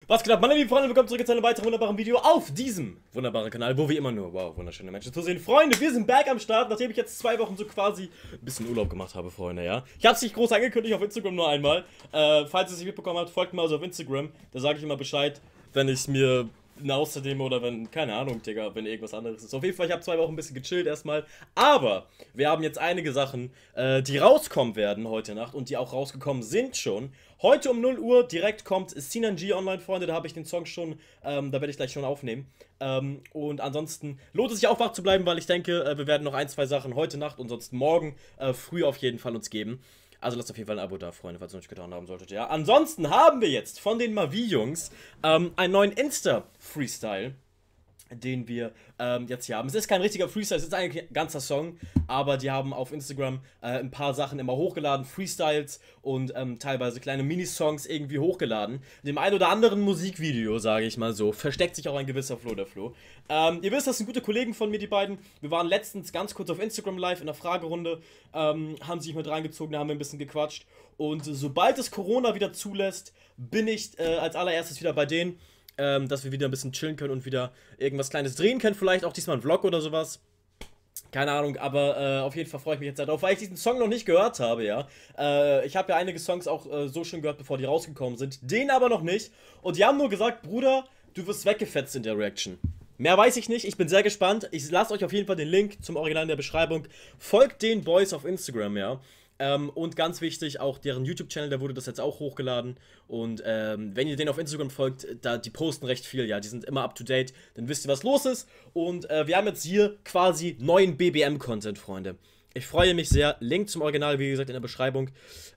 Was geht ab, meine lieben Freunde, willkommen zurück zu einem weiteren wunderbaren Video auf diesem wunderbaren Kanal, wo wir immer nur, wow, wunderschöne Menschen zu sehen. Freunde, wir sind back am Start, nachdem ich jetzt 2 Wochen so quasi ein bisschen Urlaub gemacht habe, Freunde, ja. Ich habe es nicht groß angekündigt auf Instagram, nur einmal. Falls ihr es nicht mitbekommen habt, folgt mir also auf Instagram, da sage ich immer Bescheid, wenn ich mir eine Außerdem oder wenn, keine Ahnung, Digga, wenn irgendwas anderes ist. Auf jeden Fall, ich habe 2 Wochen ein bisschen gechillt erstmal, aber wir haben jetzt einige Sachen, die rauskommen werden heute Nacht und die auch rausgekommen sind schon. Heute um 0 Uhr direkt kommt Sinan G online, Freunde, da habe ich den Song schon, da werde ich gleich schon aufnehmen. Und ansonsten lohnt es sich auch wach zu bleiben, weil ich denke, wir werden noch 1, 2 Sachen heute Nacht und sonst morgen früh auf jeden Fall uns geben. Also lasst auf jeden Fall ein Abo da, Freunde, falls ihr noch nicht getan haben solltet, ja. Ansonsten haben wir jetzt von den Mavi-Jungs einen neuen Insta-Freestyle, den wir jetzt hier haben. Es ist kein richtiger Freestyle, es ist eigentlich ein ganzer Song, aber die haben auf Instagram ein paar Sachen immer hochgeladen, Freestyles und teilweise kleine Minisongs irgendwie hochgeladen. In dem ein oder anderen Musikvideo, sage ich mal so, versteckt sich auch ein gewisser Flo der Flo. Ihr wisst, das sind gute Kollegen von mir, die beiden. Wir waren letztens ganz kurz auf Instagram live in der Fragerunde, haben sich mit reingezogen, da haben wir ein bisschen gequatscht. Und sobald es Corona wieder zulässt, bin ich als allererstes wieder bei denen. Dass wir wieder ein bisschen chillen können und wieder irgendwas Kleines drehen können, vielleicht auch diesmal ein Vlog oder sowas. Keine Ahnung, aber auf jeden Fall freue ich mich jetzt darauf, weil ich diesen Song noch nicht gehört habe, ja. Ich habe ja einige Songs auch so schon gehört, bevor die rausgekommen sind, den aber noch nicht. Und die haben nur gesagt, Bruder, du wirst weggefetzt in der Reaction. Mehr weiß ich nicht, ich bin sehr gespannt. Ich lasse euch auf jeden Fall den Link zum Original in der Beschreibung. Folgt den Boys auf Instagram, ja. Und ganz wichtig, auch deren YouTube-Channel, da wurde das jetzt auch hochgeladen. Und wenn ihr denen auf Instagram folgt, die posten recht viel, ja, die sind immer up to date, dann wisst ihr, was los ist. Und wir haben jetzt hier quasi neuen BBM-Content, Freunde. Ich freue mich sehr. Link zum Original, wie gesagt, in der Beschreibung.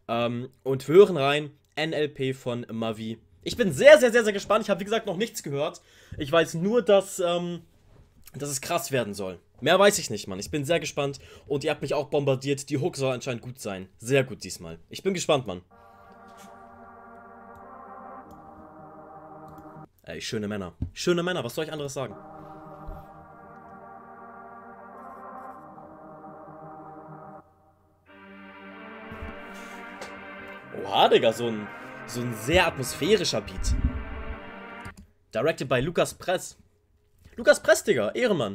Und wir hören rein, NLP von Mavi. Ich bin sehr, sehr, sehr, sehr gespannt. Ich habe, wie gesagt, noch nichts gehört. Ich weiß nur, dass es krass werden soll. Mehr weiß ich nicht, Mann. Ich bin sehr gespannt. Und ihr habt mich auch bombardiert. Die Hook soll anscheinend gut sein. Sehr gut diesmal. Ich bin gespannt, Mann. Ey, schöne Männer. Schöne Männer, was soll ich anderes sagen? Oha, Digga, so ein sehr atmosphärischer Beat. Directed by Lukas Press. Lukas Press, Digga, Ehrenmann.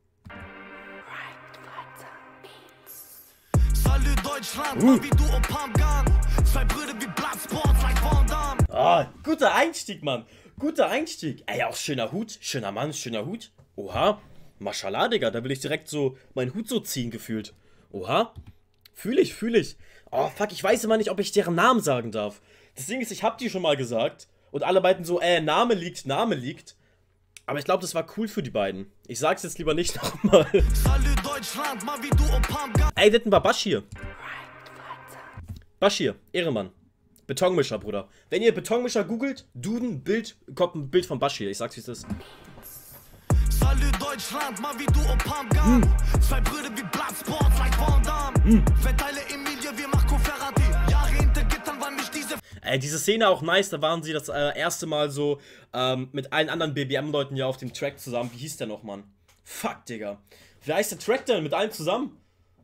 Guter Einstieg, Mann. Guter Einstieg. Ey, auch schöner Hut. Schöner Mann, schöner Hut. Oha. Mashallah, Digga. Da will ich direkt so meinen Hut so ziehen, gefühlt. Oha. Fühl ich, fühl ich. Oh, fuck, ich weiß immer nicht, ob ich deren Namen sagen darf. Das Ding ist, ich hab die schon mal gesagt. Und alle meinten so, Name liegt, Name liegt. Aber ich glaube, das war cool für die beiden. Ich sag's jetzt lieber nicht nochmal. Ey, das war Bashir. Bashir, Ehrenmann. Betonmischer, Bruder. Wenn ihr Betonmischer googelt, Duden, Bild, kommt ein Bild von Bashir. Ich sag's, wie es ist. Salut Deutschland, mal wie du und Pamgan. 2 Brüder wie Bloodsport, like Van Damme. Verteile Emilia, wir machen Conferati. Jahre hinter Gittern waren nicht diese... Ey, diese Szene auch nice, da waren sie das erste Mal so mit allen anderen BBM-Leuten ja auf dem Track zusammen. Wie hieß der noch, Mann? Fuck, Digga. Wie heißt der Track denn mit allen zusammen?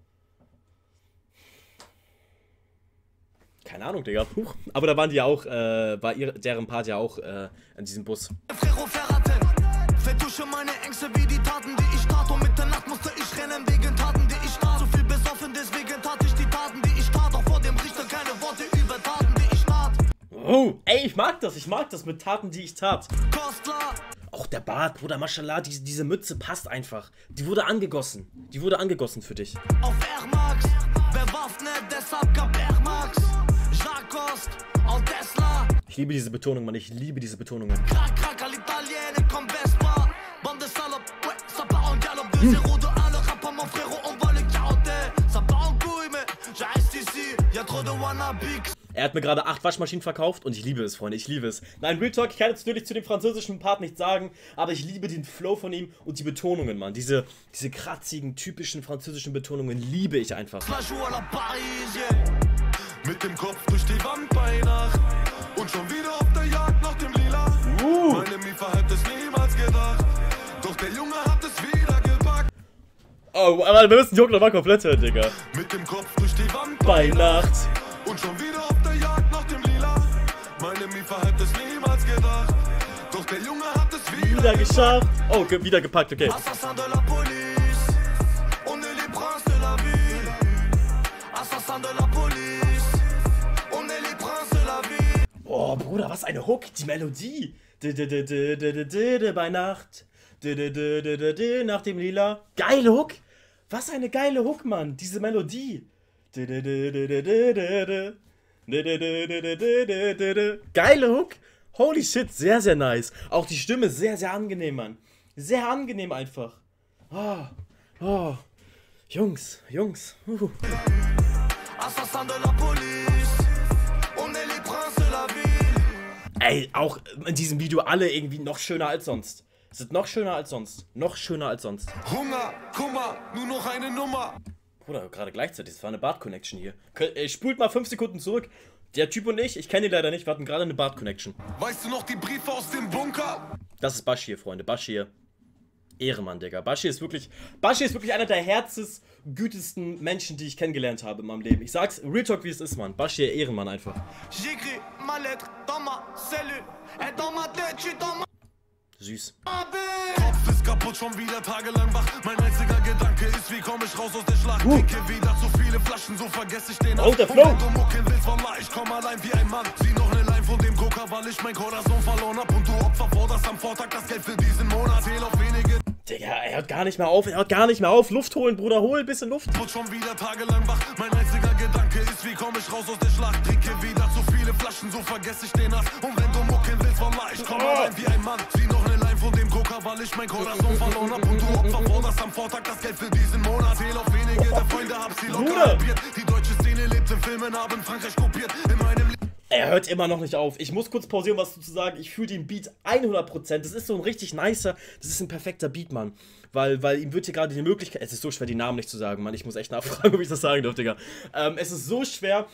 Keine Ahnung, Digga. Huch. Aber da waren die ja auch, deren Part ja auch in diesem Bus. Vertusche meine Ängste wie die Taten, die ich tat. Und Mitternacht musste ich rennen wegen Taten, die ich tat. So viel besoffen, deswegen tat ich die Taten, die ich tat. Auch vor dem Richter keine Worte über Taten, die ich tat. Oh, ey, ich mag das mit Taten, die ich tat. Kostler. Auch der Bart, Bruder, Mashallah, diese Mütze passt einfach. Die wurde angegossen. Die wurde angegossen für dich. Auf Air Max, bewaffnet, deshalb gab Air Max. Jacques und Tesla. Ich liebe diese Betonung, Mann, ich liebe diese Betonungen. Crack, crack, all'italienne, con Vespa. Bande salope, ouais, ça part en galop. De zéro de à le rap à mon frérot, on va le carotter. Ça part en couille, mais je reste ici. Y'a trop de wannabes. Er hat mir gerade 8 Waschmaschinen verkauft und ich liebe es, Freunde, ich liebe es. Nein, Real Talk, ich kann jetzt natürlich zu dem französischen Part nichts sagen, aber ich liebe den Flow von ihm und die Betonungen, Mann. Diese kratzigen, typischen französischen Betonungen liebe ich einfach. Mit dem Kopf durch die Wand bei Nacht und schon wieder auf der Jagd nach dem Lila. Meine Miefer hätte es niemals gedacht, doch der Junge hat es wieder gepackt. Oh, aber wir müssen die Hook nochmal komplett hören, Digga. Mit dem Kopf durch die Wand bei Nacht und schon wieder auf der Jagd nach dem Lila. Meine Miefer hätte es niemals gedacht, der Junge hat es Wieder geschafft. Oh, wieder gepackt, okay. Assassin de la police, on est les princes de la ville. Assassin de la police, on est les princes de la ville. Oh, Bruder, was eine Hook, die Melodie. Bei Nacht. Nach dem Lila. Geile Hook. Was eine geile Hook, Mann. Diese Melodie. Geile Hook. Holy shit, sehr, sehr nice. Auch die Stimme sehr, sehr angenehm, Mann. Sehr angenehm einfach. Oh. Jungs. Assassin de la police, on est les princes de la ville. Ey, auch in diesem Video alle irgendwie noch schöner als sonst. Sind noch schöner als sonst. Noch schöner als sonst. Hunger, Kummer, nur noch eine Nummer. Bruder, gerade gleichzeitig. Das war eine Bart-Connection hier. Spult mal 5 Sekunden zurück. Der Typ und ich kenne ihn leider nicht, wir hatten gerade eine Bart-Connection. Weißt du noch die Briefe aus dem Bunker? Das ist Bashir, Freunde. Bashir. Ehrenmann, Digga. Bashir ist wirklich einer der herzensgütesten Menschen, die ich kennengelernt habe in meinem Leben. Ich sag's, Real Talk, wie es ist, Mann. Bashir, Ehrenmann einfach. J'écris ma lettre dans ma cellule. Et dans ma tête, je suis dans ma... Süß. Kopf ist kaputt, schon wieder tagelang wach. Mein einziger Gedanke ist, wie komme ich raus aus der Schlacht. Trinke wieder zu viele Flaschen, so vergesse ich den Oh, der Flow. Und wenn du mucken willst, Wallah, ich komm allein wie ein Mann. Sieh noch eine Line von dem Coca, weil ich mein Corazon verloren hab. Und du Opfer forderst am Vortag das Geld für diesen Monat. Zähl auf wenige... Digga, er hört gar nicht mehr auf. Luft holen, Bruder, hol ein bisschen Luft. Wird schon wieder tagelang wach. Mein einziger Gedanke ist, wie komme ich raus aus der Schlacht. Trinke wieder zu viele Flaschen, so vergesse ich den Hass. Und wenn du mucken willst, Wallah, ich komm allein wie ein Mann. Sieh noch eine Line von dem Coca, weil ich mein Corazon verloren hab. Und du Opfer forderst am Vortag das Geld für diesen Monat. Zähl auf wenige der Freunde, hab sie locker halbiert. Die deutsche Szene lebt in Filmen, haben Frankreich kopiert. In meinem Leben. Er hört immer noch nicht auf. Ich muss kurz pausieren, was zu sagen. Ich fühle den Beat 100%. Das ist so ein richtig nicer, das ist ein perfekter Beat, Mann. Weil ihm wird hier gerade die Möglichkeit, es ist so schwer, die Namen nicht zu sagen, Mann. Ich muss echt nachfragen, ob ich das sagen darf, Digga. Es ist so schwer,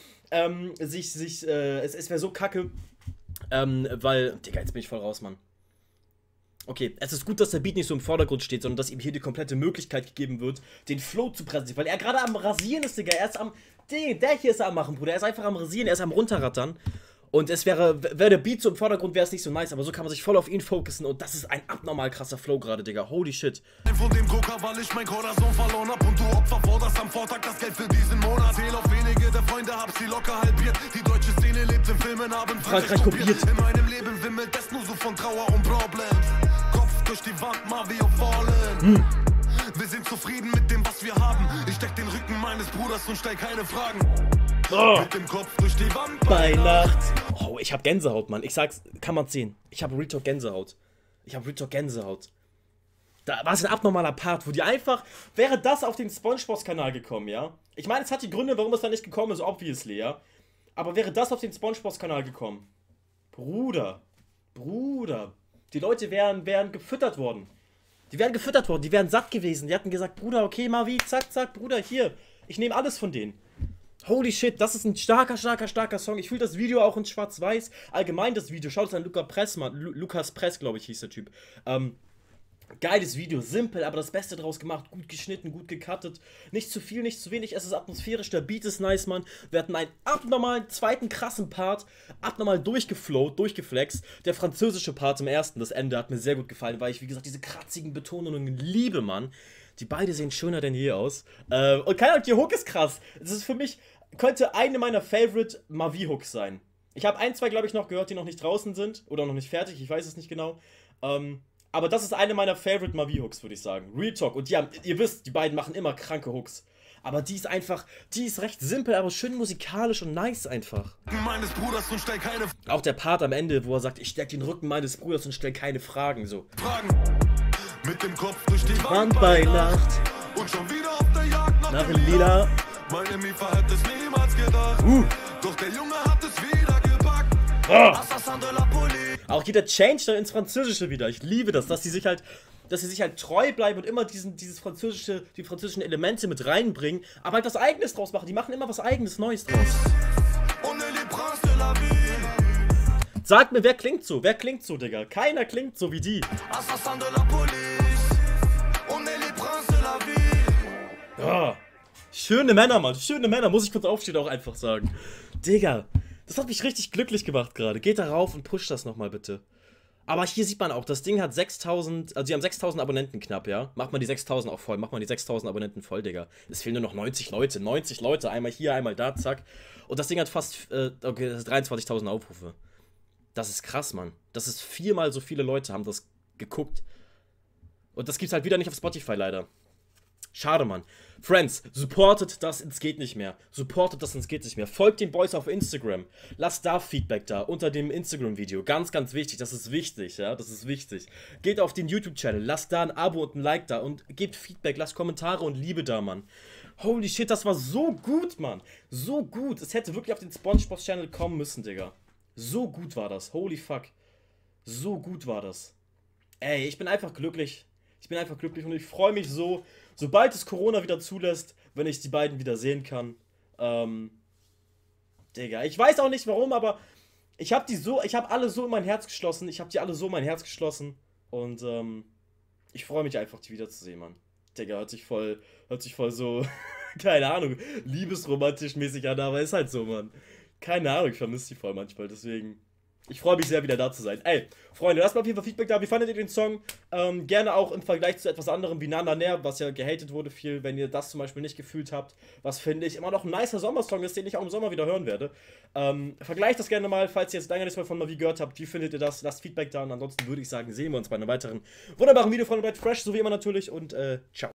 es wäre so kacke, weil, Digga, jetzt bin ich voll raus, Mann. Okay, es ist gut, dass der Beat nicht so im Vordergrund steht, sondern dass ihm hier die komplette Möglichkeit gegeben wird, den Flow zu präsentieren. Weil er gerade am Rasieren ist, Digga. Er ist am... Der hier ist er am machen, Bruder. Er ist einfach am Rasieren, er ist am Runterrattern. Und es wäre der Beat so im Vordergrund, wäre es nicht so nice. Aber so kann man sich voll auf ihn fokussen. Und das ist ein abnormal krasser Flow gerade, Digga. Holy shit. Von dem Coca, weil ich mein Corazon verloren hab. Und du Opfer forderst am Vortag das Geld für diesen Monat. Zähl auf wenige der Freunde, hab sie locker halbiert. Die deutsche Szene lebt in Filmen, haben Frankreich kopiert. In meinem Leben wimmelt es nur so von Trauer und Problems. Kopf durch die Wand, mal wie auf Fallen. Wir sind zufrieden mit dem, was wir haben. Ich steck den Rücken meines Bruders und stell keine Fragen. Mit dem Kopf durch die Wand bei Nacht. Oh, ich hab Gänsehaut, Mann. Ich sag's, kann man sehen. Ich hab Real Talk Gänsehaut. Da war es ein abnormaler Part, wo die einfach... Wäre das auf den SpongeBob-Kanal gekommen, ja? Ich meine, es hat die Gründe, warum es da nicht gekommen ist, obviously, ja? Aber wäre das auf den SpongeBob-Kanal gekommen? Bruder. Die Leute wären gefüttert worden. Die wären satt gewesen. Die hatten gesagt, Bruder, okay, Mavi, zack, Bruder, hier. Ich nehme alles von denen. Holy shit, das ist ein starker Song. Ich fühle das Video auch in schwarz-weiß. Allgemein das Video. Schaut es an Lukas Press, glaube ich, hieß der Typ. Geiles Video, simpel, aber das Beste draus gemacht. Gut geschnitten, gut gecuttet. Nicht zu viel, nicht zu wenig. Es ist atmosphärisch, der Beat ist nice, Mann. Wir hatten einen abnormalen zweiten krassen Part. Abnormal durchgeflext. Der französische Part im ersten, das Ende, hat mir sehr gut gefallen, weil ich, wie gesagt, diese kratzigen Betonungen liebe, Mann. Die beide sehen schöner denn je aus. Und keine Ahnung, die Hook ist krass. Das ist für mich, könnte eine meiner Favorite Mavi-Hooks sein. Ich habe ein, zwei, glaube ich, noch gehört, die noch nicht draußen sind. Oder noch nicht fertig, ich weiß es nicht genau. Aber das ist eine meiner Favorite Mavi-Hooks, würde ich sagen. Real Talk. Und die haben, ihr wisst, die beiden machen immer kranke Hooks. Aber die ist einfach, die ist recht simpel, aber schön musikalisch und nice einfach. meines Bruders und stell keine Auch der Part am Ende, wo er sagt, ich steck den Rücken meines Bruders und stell keine Fragen, so. Fragen. Mit dem Kopf durch die Wand bei Nacht. Und schon wieder auf der Jagd nach dem Lila. Meine Miefer hätte es niemals gedacht. Doch der Junge hat es wieder gepackt. Assassin de la police. Auch geht der Change dann ins Französische wieder. Ich liebe das, dass sie sich halt treu bleiben und immer die französischen Elemente mit reinbringen, aber halt was Eigenes draus machen. Die machen immer was Eigenes, Neues draus. Sagt mir, wer klingt so? Wer klingt so, Digga? Keiner klingt so wie die. Assassin de la police. On est les princes de la ville. Ja. Schöne Männer, Mann. Schöne Männer, muss ich kurz aufstehen auch einfach sagen. Digga, das hat mich richtig glücklich gemacht gerade. Geht da rauf und pusht das nochmal bitte. Aber hier sieht man auch, das Ding hat 6000, also die haben 6000 Abonnenten knapp, ja. Macht man die 6000 auch voll, macht man die 6000 Abonnenten voll, Digga. Es fehlen nur noch 90 Leute, einmal hier, einmal da, zack. Und das Ding hat fast, okay, das ist 23.000 Aufrufe. Das ist krass, Mann. Das ist 4-mal so viele Leute haben das geguckt. Und das gibt's halt wieder nicht auf Spotify, leider. Schade, Mann. Friends, supportet das ins geht nicht mehr. Supportet das ins geht nicht mehr. Folgt den Boys auf Instagram. Lasst da Feedback da, unter dem Instagram-Video. Ganz, ganz wichtig. Das ist wichtig, ja. Das ist wichtig. Geht auf den YouTube-Channel. Lasst da ein Abo und ein Like da. Und gebt Feedback. Lasst Kommentare und Liebe da, Mann. Holy shit, das war so gut, Mann. So gut. Es hätte wirklich auf den SpongeBob-Channel kommen müssen, Digga. So gut war das. Holy fuck. So gut war das. Ey, ich bin einfach glücklich. Ich bin einfach glücklich und ich freue mich so, sobald es Corona wieder zulässt, wenn ich die beiden wieder sehen kann. Digga, ich weiß auch nicht warum, aber ich habe alle so in mein Herz geschlossen. Und ich freue mich einfach, die wiederzusehen, Mann. Digga, hört sich voll so, keine Ahnung, liebesromantisch mäßig an, aber ist halt so, Mann. Keine Ahnung, ich vermisse die voll manchmal, deswegen. Ich freue mich sehr, wieder da zu sein. Ey, Freunde, lasst mal auf jeden Fall Feedback da. Wie fandet ihr den Song? Gerne auch im Vergleich zu etwas anderem wie Nana Näher, was ja gehatet wurde viel, wenn ihr das zum Beispiel nicht gefühlt habt. Was finde ich immer noch ein nicer Sommersong ist, den ich auch im Sommer wieder hören werde. Vergleicht das gerne mal, falls ihr jetzt lange nichts mehr von Mavi gehört habt. Wie findet ihr das? Lasst Feedback da und ansonsten würde ich sagen, sehen wir uns bei einem weiteren wunderbaren Video von Red Fresh, so wie immer natürlich und ciao.